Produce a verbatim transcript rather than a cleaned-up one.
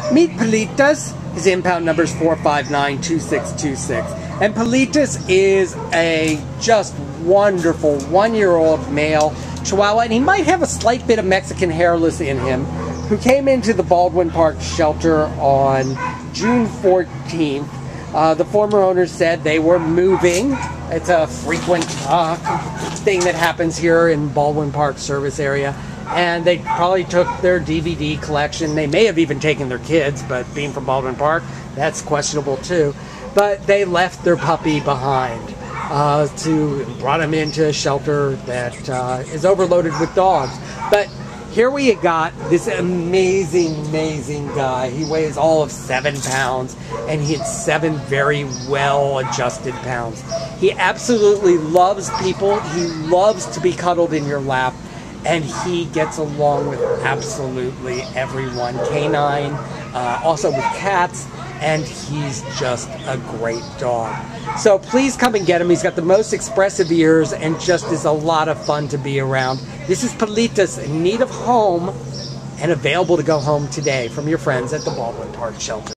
Meet Palitas. His impound number is four five nine two six two six. And Palitas is a just wonderful one-year-old male Chihuahua, and he might have a slight bit of Mexican hairless in him, who came into the Baldwin Park Shelter on June fourteenth. Uh, the former owners said they were moving. It's a frequent uh, thing that happens here in Baldwin Park service area. And they probably took their D V D collection. They may have even taken their kids, but being from Baldwin Park, that's questionable too. But they left their puppy behind uh, to brought him into a shelter that uh, is overloaded with dogs. But here we got this amazing, amazing guy. He weighs all of seven pounds, and he had seven very well-adjusted pounds. He absolutely loves people. He loves to be cuddled in your lap. And he gets along with absolutely everyone, canine, uh, also with cats, and he's just a great dog. So please come and get him. He's got the most expressive ears and just is a lot of fun to be around. This is Palitas, in need of home and available to go home today from your friends at the Baldwin Park Shelter.